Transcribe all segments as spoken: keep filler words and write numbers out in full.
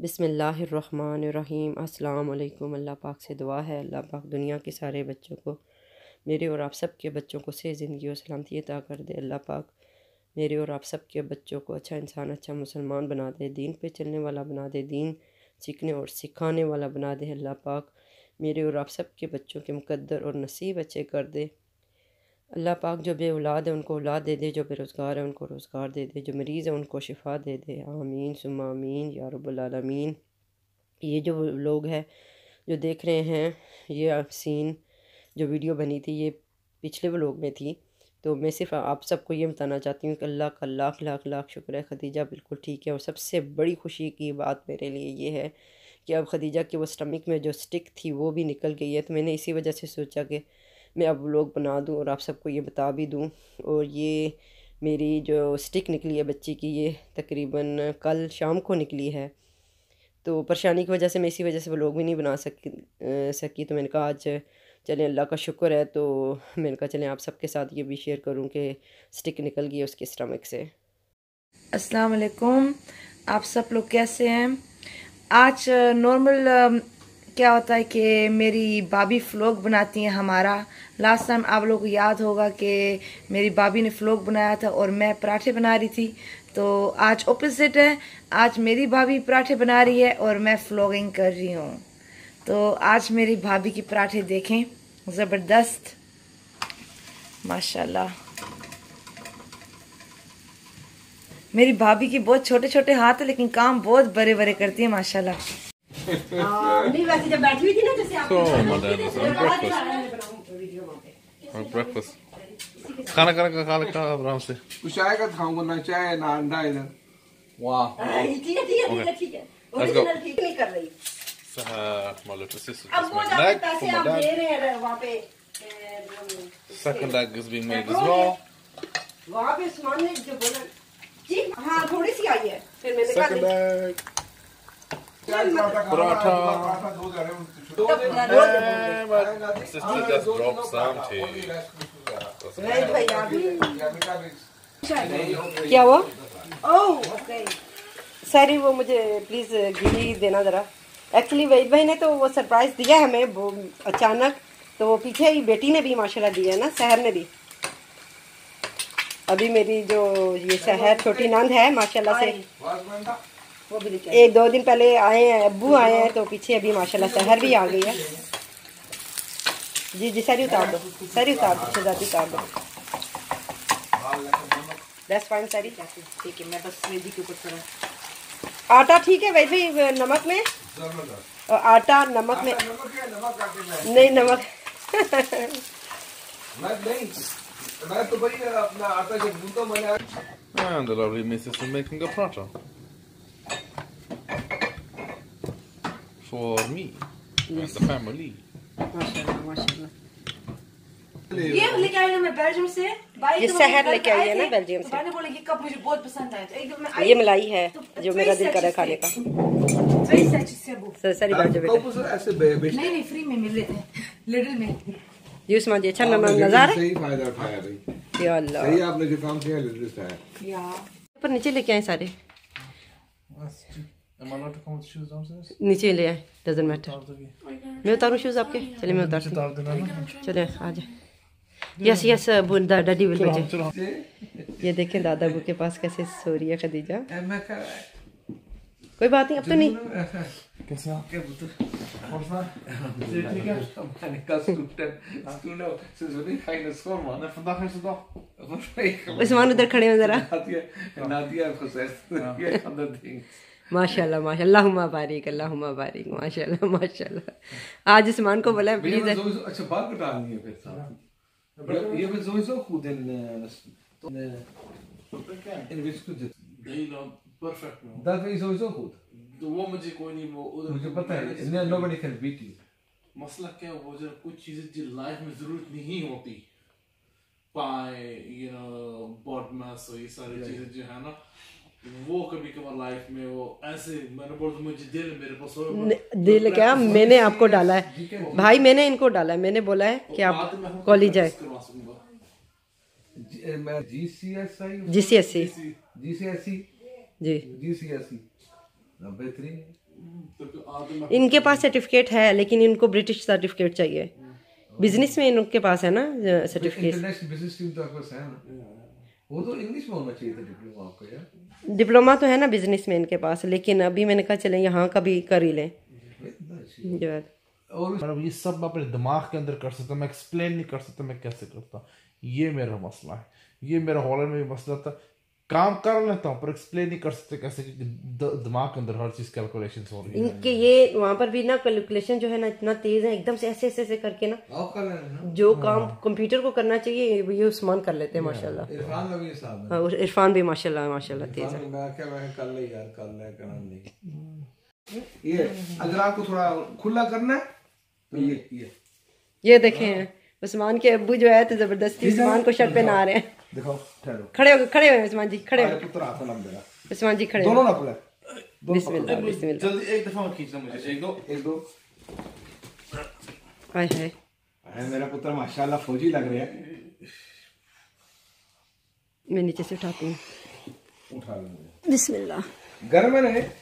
बिस्मिल्लाहिर्रहमानिर्रहीम। अस्सलाम वालेकुम। अल्लाह पाक से दुआ है अल्लाह पाक दुनिया के सारे बच्चों को, मेरे और आप सब के बच्चों को से ज़िंदगी और सलामती अता कर दे। अल्लाह पाक मेरे और आप सब के बच्चों को अच्छा इंसान, अच्छा मुसलमान बना दे, दीन पे चलने वाला बना दे, दीन सीखने और सिखाने वाला बना दे। अल्लाह पाक मेरे और आप सब के बच्चों के मुकद्दर और नसीब अच्छे कर दे। अल्लाह पाक जो बे औलाद है उनको औलाद दे दे, जो बेरोज़गार है उनको रोज़गार दे दे, जो मरीज़ है उनको शिफा दे दे। आमीन सुम्मा आमीन या रब्बुल आलमीन। ये जो लोग हैं जो देख रहे हैं, ये सीन जो वीडियो बनी थी ये पिछले व्लॉग में थी, तो मैं सिर्फ आप सबको ये बताना चाहती हूँ कि अल्लाह का लाख लाख लाख शुक्र है, खदीजा बिल्कुल ठीक है। और सबसे बड़ी खुशी की बात मेरे लिए ये है कि अब खदीजा की वो स्टमक में जो स्टिक थी वो भी निकल गई है। तो मैंने इसी वजह से सोचा कि मैं अब व्लॉग बना दूँ और आप सबको ये बता भी दूँ। और ये मेरी जो स्टिक निकली है बच्ची की, ये तकरीबन कल शाम को निकली है। तो परेशानी की वजह से मैं इसी वजह से व्लॉग भी नहीं बना सकी सकी तो मैंने कहा आज चलें अल्लाह का शुक्र है, तो मैंने कहा चलें आप सबके साथ ये भी शेयर करूं कि स्टिक निकल गई है उसके स्टमक से। अस्सलाम वालेकुम, आप सब लोग कैसे हैं? आज नॉर्मल क्या होता है कि मेरी भाभी फ्लॉग बनाती हैं हमारा। लास्ट टाइम आप लोगों को याद होगा कि मेरी भाभी ने फ्लॉग बनाया था और मैं पराठे बना रही थी। तो आज ऑपोजिट है, आज मेरी भाभी पराठे बना रही है और मैं फ्लॉगिंग कर रही हूँ। तो आज मेरी भाभी की पराठे देखें, ज़बरदस्त माशाल्लाह। मेरी भाभी की बहुत छोटे छोटे हाथ है लेकिन काम बहुत बड़े बड़े करती है माशाल्लाह। नहीं वैसे जब बैठी हुई थी ना जैसे आप खाना खाना खा लेगा आराम से। कुछ आएगा खाऊंगा, ना चाय ना अंडा इधर। वाह ठीक है ठीक है ठीक है ओरिजिनल ठीक नहीं कर रही। My little sister अब just वो made जाके leg पैसे for आप my दे dad. रहे हैं वहाँ पे। Second leg is being made as well. वहाँ पे उस्मान ने जो बोला जी हाँ थोड़ी सी आई है, फिर मैंने कहा Second leg. Paratha Hey, my sister just dropped some tea. क्या हुआ? ओह ओके सॉरी, वो मुझे प्लीज़ घी देना ज़रा। एक्चुअली वहीद भाई ने तो वो सरप्राइज़ दिया है हमें वो अचानक, तो वो पीछे ही बेटी ने भी माशाल्लाह दिया है ना, सहर ने भी। अभी मेरी जो ये सहर छोटी नंद है माशाल्लाह से एक दो दिन पहले आए हैं, अब्बू आए हैं, तो पीछे अभी माशाल्लाह सहर भी आ गई है। जी जी सारी उतार दो, सारी उतार दो, शहजादी उतार दो। दैट्स फाइन सारी, ठीक है। मैं बस मेहंदी के ऊपर करा आटा, ठीक है वैसे ही नमक में और आटा नमक में नहीं नमक मैं तो भाई अपना आटा जब गूंथा मैंने। And the lovely missus is making a paratha for me and the family. माशाल्लाह माशाल्लाह। ये लेके आई ना मैं बेल्जियम से। ये सहर लेके आई है ना बेल्जियम से। मैंने बोला ये कप मुझे बहुत पसंद आया, तो एकदम मैं ये मलाई है जो मेरा दिल कर रहा है खाने का। सारी बात जो बेटा ऐसे नहीं नहीं फ्री में मिल लेते हैं लिटिल में। ये उस्मान जी अच्छा नज़ारा सही फायदा उठाया भाई, या अल्लाह। सही आपने जो काम किया लिटिल से है। या पर नीचे लेके आए सारे, Am I allowed to come with shoes downstairs? नीचे ले आए, डजंट मैटर। मैं उतारूँ शूज़ आपके? चलिए मैं उतारती हूँ, चले आ जाए। यस यस डैडी विल भेजे। ये देखें दादा अबू के पास कैसे सो रही है खदीजा। कोई बात नहीं, अब तो नहीं। कैसे आपके बुत ठीक है मैंने कहा स्टूडेंट स्टूडेंट से जोनी खाइन स्कोर माना vandaag is de dag. Usman उधर खड़े हो जरा। नादिया नादिया प्रोसेस ये अदर थिंग। माशाल्लाह माशाल्लाह, अल्लाहुम्मा बारिक अल्लाहुम्मा बारिक, माशाल्लाह माशाल्लाह। आज उस्मान को बोला प्लीज। अच्छा बात कटानी है फिर साहब, ये भी sowieso goed in in wiskunde। Perfect man. Dat vind je sowieso goed। वो मुझे कोई नहीं, वो उधर मुझे पता है nobody can beat you। मसला क्या है, वो जरा कुछ चीजें जो लाइफ में जरूरत नहीं होती, पाए यू नो बॉडी मास और ये सारी चीजें जो है ना, वो कभी कभार लाइफ में वो ऐसे मैंने बोला मुझे दिल मेरे पास दिल क्या, मैंने आपको डाला है भाई, मैंने इनको डाला है, मैंने बोला है कि आप कॉलेज जाए। G C S I G C S C G C S C G G C S C बेहतरीन। इनके पास सर्टिफिकेट है लेकिन इनको ब्रिटिश सर्टिफिकेट चाहिए। बिजनेस में इनके पास है ना सर्टिफिकेट। इंटरनेशनल बिजनेस टीम तो आपके पास है ना, वो तो इंग्लिश में होना चाहिए था डिप्लोमा आपको यार। डिप्लोमा तो है ना बिजनेस में इनके पास, लेकिन अभी मैंने कहा चले यहाँ का भी कर ही लें। जो है और मतलब ये सब मैं अपने दिमाग के अंदर कर सकता हूँ, मैं एक्सप्लेन नहीं कर सकता मैं कैसे करता। ये मेरा मसला है, ये मेरा हॉलैंड में भी मसला था। काम कर लेता हूँ पर एक्सप्लेन नहीं कर सकते कैसे, दिमाग के अंदर हर चीज कैलकुलेशन हो रही है। इनके ये वहाँ पर भी ना कैलकुलेशन जो है ना इतना तेज है, एकदम से ऐसे ऐसे ऐसे करके ना आप कर लेना ना, जो काम कंप्यूटर को करना चाहिए ये उस्मान कर लेते हैं माशाल्लाह। इरफान का भी हिसाब है। हाँ, और इरफान भी माशाल्लाह माशाल्लाह तेज है। मैं क्या मैं कर ले यार, कर ले करना नहीं। ये अगर आपको थोड़ा खुला करना है तो ये ये ये देखें उस्मान के अब्बू जो है तो जबरदस्ती उस्मान को शर्ट पहना रहे हैं। दिखाओ, ठहरो, खड़े हो खड़े हो उस्मान जी, खड़े हो अरे पुत्र हाथ ना मेरा, उस्मान जी खड़े दोनों हो। ना पकड़े, बिस्मिल्लाह बिस्मिल्लाह। जल्दी एक दफा खींचना मुझे, एक दो एक दो। हाय हाय अरे मेरा पुत्र माशाल्लाह फौजी लग रहा है। मैं नीचे से उठाती हूँ। उठा लो, बिस्मिल्लाह। गर्म है ना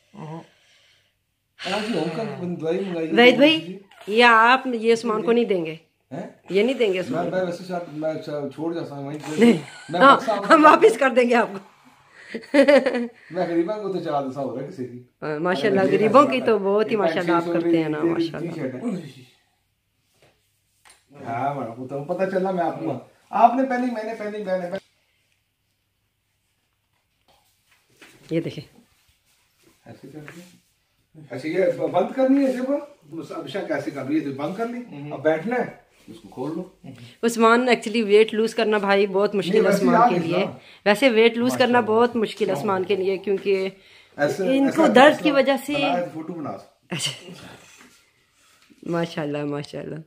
आज होकर दवाई मंगाई वहीद भाई ये आप ये उस्मान को नहीं देंगे, हैं? ये नहीं देंगे उस्मान। मैं मैं वैसे शायद मैं छोड़ जाता हूं वहीं पे। मैं हाँ, बक्सा- हम वापिस कर देंगे आपको। मैं गरीबा को तो चला देता हूँ किसी की। हाँ, माशाल्लाह गरीबों की तो बहुत ही माशाल्लाह आप करते हैं ना माशाल्लाह। हाँ मेरा पुत्र पता चला मैं आपको, आपने पहनी मैंने पहनी मैंने ये देखें ऐसे करके ऐसे ये बंद करनी है जब अभिषेक कैसे कर रही है तो बंद कर ली, अब बैठना है उसको खोल लो। उस्मान एक्चुअली वेट लूज करना भाई बहुत मुश्किल है उस्मान के लिए। वैसे वेट लूज करना बहुत मुश्किल है उस्मान के लिए क्योंकि इनको दर्द की वजह से। फोटो बना माशाल्लाह माशाल्लाह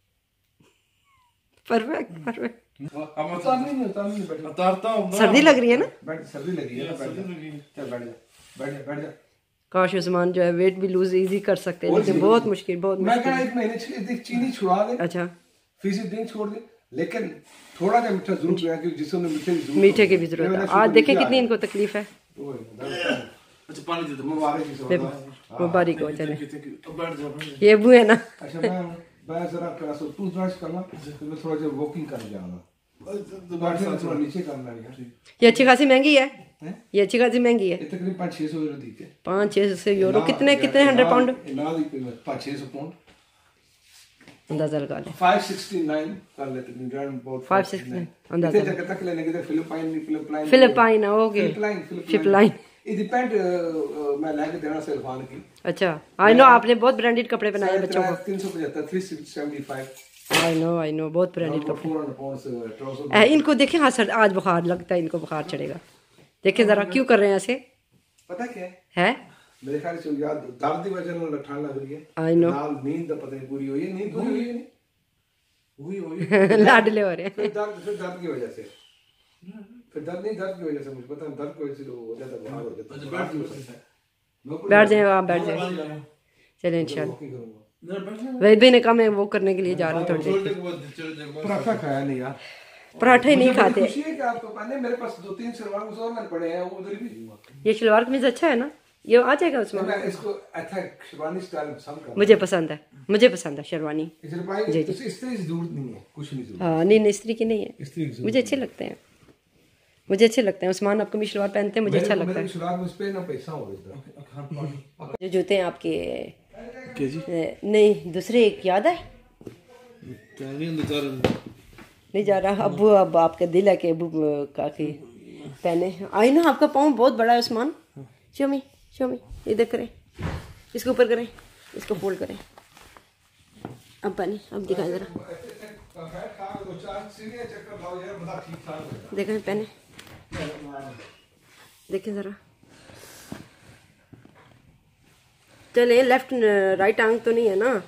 परफेक्ट परफेक्ट। अब उतारनी नहीं उतारनी नहीं, बैठ उतारता हूँ। सर्दी लग रही है ना? बैठ सर्दी लगी है ना, बैठ जा, चल बैठ जा बैठ जा बैठ जा। काश उस्मान जो है वेट भी लूज इजी कर सकते हैं लेकिन बहुत मुश्किल बहुत मैं कहा मुश्किल। एक महीने ची- चीनी छुड़ा दे, अच्छा फीसद ड्रिंक छोड़ दे, लेकिन थोड़ा सा मीठा जरूर पिया क्योंकि जिसमें मीठे की जरूरत मीठे की भी होती जरूरत है। मैंने आज शुगर देखें किया कितनी है। इनको तकलीफ है। ओए, दर्द- अच्छा पानी दे दो। मुबारक की सौदा। हाँ। मुबारक हो चले। अब बैठ जाओ बैठ जाओ। ये अबू है ना। अच्छा मैं मैं जरा थोड़ा सा टूथब्रश करना, फिर मैं थोड़ा सा वॉकिंग कर जाऊंगा, बैठने में थोड़ा नीचे करना है। ये अच्छी खासी महंगी है, हैं? ये अच्छी खासी महंगी है। ये तकरीबन पाँच छः सौ यूरो दी थे। पाँच छह सौ यूरो कितने कितने हंड्रेड पाउंड ना दी पे पाँच छः सौ पाउंड। अंदाजा लगा ले। फाइव सिक्सटी नाइन कर लेते हैं ग्रांड बोर्ड। फाइव सिक्सटी अंदाजा। इतने जगह तक लेने के लिए फिलिपाइन नहीं Philippine Philippine okay Philippine Philippine. it depend मैं लेके देना से इरफान की। अच्छा आई नो आपने बहुत ब्रांडेड कपड़े बनाए बच्चों को। तीन सौ पचहत्तर three seventy five. I know I know बहुत ब्रांडेड कपड़े। फोर हंड्रेड पाउंड से ट्राउजर। ए, इनको देखें हाँ सर आज बुखार लगता है, इनको बुखार चढ़ेगा। देखें जरा क्यों कर रहे हैं ऐसे पता क्या है है। मेरे ख्याल से यार दर्द की वजह से ठंड लग रही है। आई नो नाल नींद पता नहीं पूरी हुई है, नींद पूरी हुई है नहीं हुई हुई लाडले हो रहे हैं। फिर दर्द फिर दर्द की वजह से फिर दर्द नहीं दर्द की वजह से मुझे पता है दर्द की वजह से हो जाता है बुखार हो जाता है। बैठ जाओ। बैठ जाए आप बैठ जाए चले इंशाल्लाह। वॉकिंग करूंगा। वैद भाई ने कहा मैं वो करने के लिए जा रहा हूँ थोड़ी देर। छोटे के बाद चले जाओ। पराठा खाया नहीं यार। पराठे नहीं मुझे बड़ी खाते। खुशी है कि आपको पाने मेरे पास दो तीन सलवार कुछ और मैंने पड़े हैं वो उधर ही भेजूंगा। ये शलवार कमीज अच्छा है ना, ये आ जाएगा उसमें। मैं इसको अच्छा शेरवानी स्टाइल पसंद करता हूं। मुझे पसंद है, मुझे पसंद है शेरवानी। इस रुपए जी, की तो इस तरह की जरूरत नहीं है, कुछ नहीं जरूरत। हाँ नहीं नहीं इस्त्री की नहीं है, इस तरह की जरूरत मुझे अच्छे लगते हैं, मुझे अच्छे लगते हैं। उस्मान आपको शलवार पहनते हैं मुझे अच्छा लगता है। शुरुआत में इस पे ना पैसा हो इधर। जो जूते हैं आपके के जी ए, नहीं दूसरे एक याद है क्या नहीं अंदर जा रहा नहीं जा रहा। अबू अब आपका दिल है कि अबू काफी पहने। आई ना आपका पाँव बहुत बड़ा है उस्मान। शोमी शोमी इधर करें, इसको ऊपर करें, इसको फोल्ड करें। अब पहने अब दिखाएं जरा, देखें पहने देखें जरा। चले लेफ्ट राइट आंग तो नहीं है ना?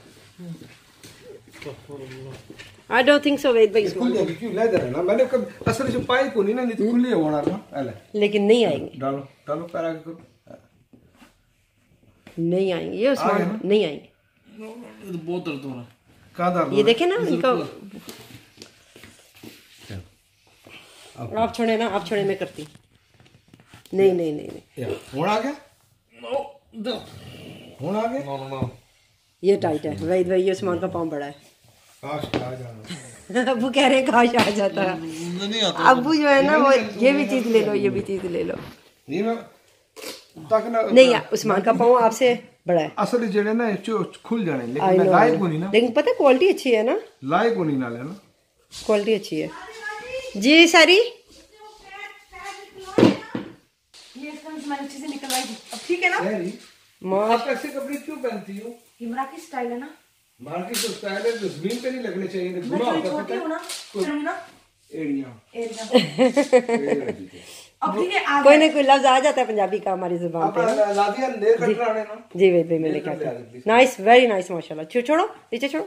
I don't think so wait भाई खुल जाएगी क्यों लेदर है ना। मैंने कब असल में पाई को नहीं ना नहीं तो खुली है होना ना पहले। लेकिन नहीं आएंगे, डालो डालो पैर आगे करो। नहीं आएंगे ये उस्मान नहीं आएंगे। ये तो बहुत दर्द हो रहा है। कहाँ दर्द? ये देखे ना इनका। आप छोड़े ना, आप छोड़े मैं करती। नहीं नहीं नहीं नहीं होना आ गया। हूं आ गए। नो नो नो ये टाइट है वही वही उस्मान का पाँव बड़ा है। काश आ जाना। अबू कह रहे हैं काश आ जाता है। नहीं आता अबू जो है ना वो ये भी चीज ले लो ये भी चीज ले लो। नहीं मैं तक ना नहीं उस्मान का पाँव आपसे बड़ा है। असल जेड़े ना चो खुल जाने I लेकिन मैं know, लायक होनी ना लेकिन पता है क्वालिटी अच्छी है ना लायक होनी ना लेना क्वालिटी अच्छी है जी सारी। चीजें निकल आएगी अब ठीक है ना। सही माँ आप ऐसे कपड़े क्यों पहनती हो? ये मराठी स्टाइल है ना। मार्केट तो स्टाइल है तो जमीन पे नहीं लगने चाहिए मैं बुरा थोड़ी होता छोटी हूँ ना फिर ना एड़ियां एरिया। अब ठीक है आ कोई गया। ना कोई लफ्ज आ जाता है पंजाबी का हमारी जुबान पे। अपना लादिया नेल कटर आने ना जी भाई भाई मैंने क्या कहा नाइस वेरी नाइस माशाल्लाह। छो छोड़ो नीचे छोड़ो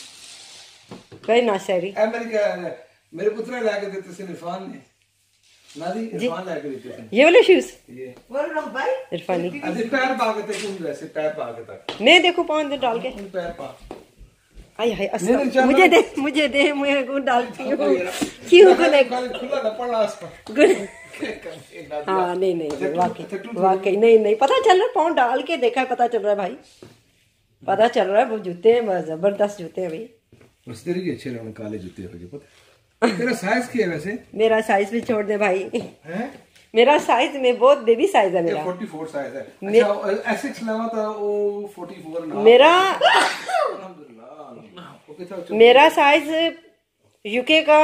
वेरी नाइस सैरी। ए मेरे क्या मेरे पुत्र लाके देते से इरफान ने नादी इरफान लाके देते थे ये वाले शूज ये बोल रहा हूँ भाई। इरफानी अरे पैर पाके थे तुम वैसे पैर पाके तक मैं देखो पाँव अंदर डाल के पैर पा आई हाय नहीं, नहीं, अस्सलाम चलो। मुझे दे मुझे दे मैं को डालती हूँ क्यों को नहीं खुला न पड़ा उसका गुड हाँ नहीं नहीं वाकई वाकई नहीं नहीं पता चल रहा है पाँव डाल के देखा है पता चल रहा है भाई पता चल रहा है वो जूते हैं बस जबरदस्त जूते हैं भाई। बस तेरे भी अच्छे रहे काले जूते हो पता तेरा साइज क्या है वैसे मेरा साइज भी छोड़ दे भाई हैं मेरा साइज में बहुत बेबी साइज है मेरा चौवालीस साइज है। अच्छा एसिक्स लेवा था वो चौवालीस ना मेरा अल्हम्दुलिल्लाह ओके था मेरा साइज यूके का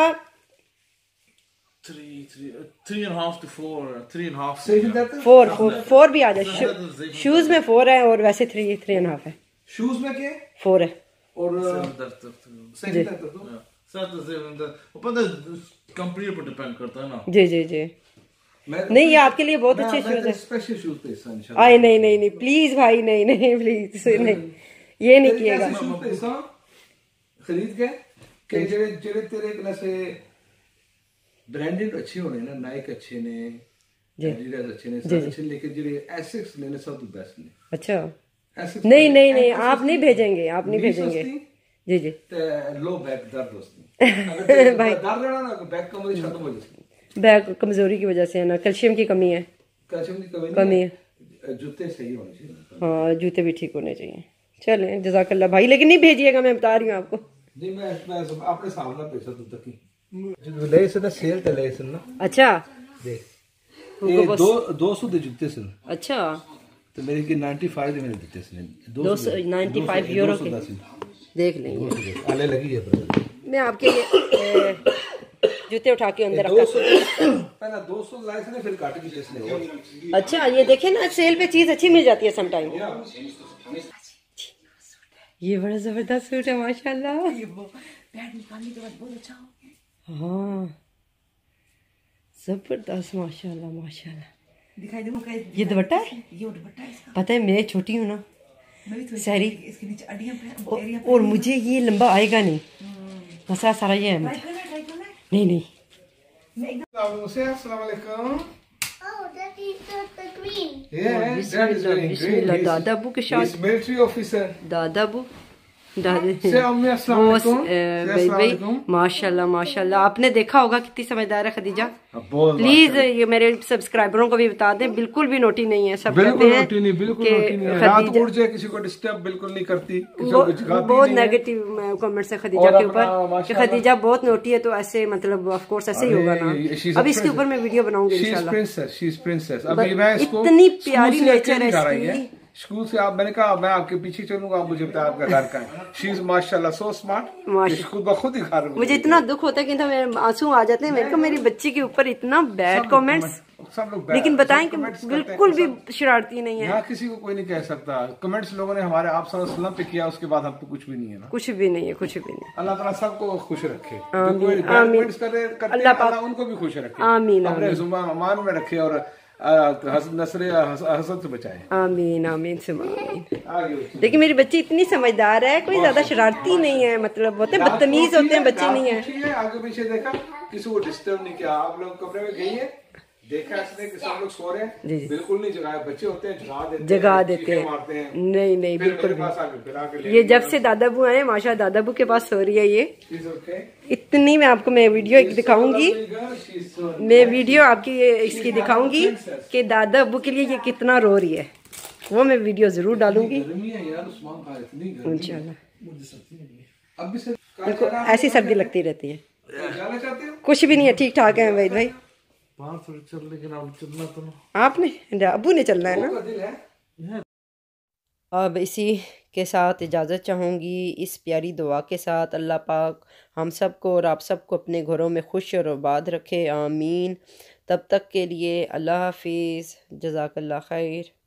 three three three and a half to four three and a half सही दैट फोर फोर फोर भी आ जाए शूज में फोर है और वैसे थ्री थ्री एंड हाफ है शूज में क्या फोर है और दर्द सही दैट तो सर तो से ऊपर कंपनी पर डिपेंड करता है ना। जी जी जी नहीं ये आपके लिए बहुत अच्छे शूज है। स्पेशल शूज पे इंशाल्लाह आए नहीं नहीं नहीं प्लीज भाई नहीं नहीं प्लीज नहीं ये नहीं किएगा। शूज पे सा खरीद के के जेड़े जेड़े तेरे कने ब्रांडेड अच्छे होने ना नाइक अच्छे ने एडिडास अच्छे ने सब अच्छे लेकिन जेड़े एसिक्स ने सब तो बेस्ट ने। अच्छा एसिक्स नहीं नहीं नहीं आप नहीं भेजेंगे आप नहीं भेजेंगे जी जी ते लो बैक दर्द दोस्ती अगर भाई दर्द रहना ना बैक कमर खत्म हो जाती बैक कमजोरी की वजह से है ना कैल्शियम की कमी है कैल्शियम की कमी कमी है है जूते सही होने चाहिए। हाँ जूते भी ठीक होने चाहिए। चलें जजाकल्ला भाई लेकिन नहीं भेजिएगा मैं बता रही हूँ आपको। नहीं मैं मैं अपने सामने पैसा तो तक ही जो ले से ना सेल ते ले से ना अच्छा देख ये दो दो सौ दे जूते से अच्छा तो मेरे के पचानवे दे मैंने दिते से दो सौ नाइन्टी फाइव यूरो के देख लेंगे आले लगी है ब्रदर मैं आपके लिए जूते उठा के अंदर रखा। पहला दो सौ लाए थे फिर काट की इसने और अच्छा ये देखे ना सेल पे चीज अच्छी मिल जाती है सम टाइम। ये बड़ा जबरदस्त सूट है माशाल्लाह। ये वो पैड निकालने के बाद बहुत अच्छा हो। हाँ जबरदस्त माशाल्लाह माशाल्लाह। दिखाई दूँ ये दुपट्टा है ये दुपट्टा है इसका। पता है मैं छोटी हूँ ना मैं भी थोड़ी सारी इसके नीचे अड़ियाँ पे और, एरिया और मुझे ये लंबा आएगा नहीं मसला सारा ये है ट्राई मुझे करना ट्राई करना नहीं नहीं मैं एकदम अस्सलाम वालेकुम। Oh, that is the, the green. Yeah, that is Bismillah very Bismillah great. दादा अबू के He's साथ military officer. दादा अबू दादी से अम्मी अस्सलाम वो वालेकुम। अ, से भाई अस्सलाम भाई वालेकुम। माशाल्लाह माशाल्लाह आपने देखा होगा कितनी समझदार है खदीजा। अब बहुत प्लीज ये मेरे सब्सक्राइबरों को भी बता दें बिल्कुल भी नोटी नहीं है सब कहते बिल्कुल हैं नोटी नहीं बिल्कुल कि नोटी नहीं है। रात खदीजा उठ जाए किसी को डिस्टर्ब बिल्कुल नहीं करती किसी वो- को जगाती बहुत नहीं है। नेगेटिव कमेंट्स है खदीजा और के अपना ऊपर कि माशाल्लाह- खदीजा बहुत नोटी है तो ऐसे मतलब ऑफ कोर्स ऐसे ही होगा ना। अरे, she's a अब इसके princess. ऊपर मैं वीडियो बनाऊंगी She is इंशाल्लाह। princess, she is princess. बस अभी मैं इसको इतनी स्कूल प्यारी से नेचर अकेली है जा रही इसकी। स्कूल से आप मैंने कहा मैं आपके पीछे चलूंगा आप मुझे बताया आपका घर का है। शी इज माशाल्लाह सो स्मार्ट माशा- खुद ब खुद ही खा रही मुझे इतना दुख होता है कि तो मेरे आंसू आ जाते हैं मेरे को मेरी बच्ची के ऊपर इतना बैड कमेंट्स सब लोग लेकिन बताएं कि comments करते हैं, बिल्कुल भी सब- शरारती नहीं है यहाँ किसी को कोई नहीं कह सकता कमेंट्स लोगों ने हमारे आप सल्लल्लाहु पे किया उसके बाद हम तो कुछ भी नहीं है ना। कुछ भी नहीं है कुछ भी नहीं। अल्लाह ताला सबको खुश रखे जो आमीन, कोई आमीन। कमेंट्स करे करते अल्लाह हैं, पाक- अल्लाह उनको भी खुश रखे आमीन, अपने आमीन। जुबान मान में रखे और अ, हस- नस्र हस- हसद से बचाए आमीन आमीन सुमा आमीन। आगे बढ़ो। देखिए मेरी बच्ची इतनी समझदार है कोई ज्यादा शरारती नहीं है मतलब होते हैं बदतमीज होते हैं बच्चे नहीं है। ठीक है आगे पीछे देखा किसी को डिस्टर्ब नहीं किया आप लोग कमरे में गई है देखा इसने कि सब लोग सो रहे जी, हैं जी। बिल्कुल नहीं जगाए बच्चे होते हैं जगा देते जगा हैं, देते चीखें हैं मारते हैं नहीं नहीं फिर बिल्कुल मेरे पास आके फिर आके ले ये जब से दादाबू आए माशा दादाबू के पास सो रही है ये She's okay. इतनी मैं आपको मैं वीडियो एक दिखाऊंगी She's so- मैं वीडियो आपकी ये इसकी दिखाऊंगी कि दादा अबू के लिए ये कितना रो रही है। वो मैं वीडियो ज़रूर डालूंगी गर्मी है यार उस्मान खान, इतनी गर्मी है। इंशाल्लाह। अब भी से देखो ऐसी सर्दी लगती रहती है, जाना चाहते हो? कुछ भी नहीं है, ठीक ठाक है वहीद भाई। बाहर थोड़ी चल, लेकिन अब चलना तो ना। आपने अबू ने चलना है ना। का दिल है। अब इसी के साथ इजाज़त चाहूँगी, इस प्यारी दुआ के साथ। अल्लाह पाक हम सब को और आप सब को अपने घरों में खुश और आबाद रखे, आमीन। तब तक के लिए अल्लाह हाफिज़, जज़ाकल्लाह खैर।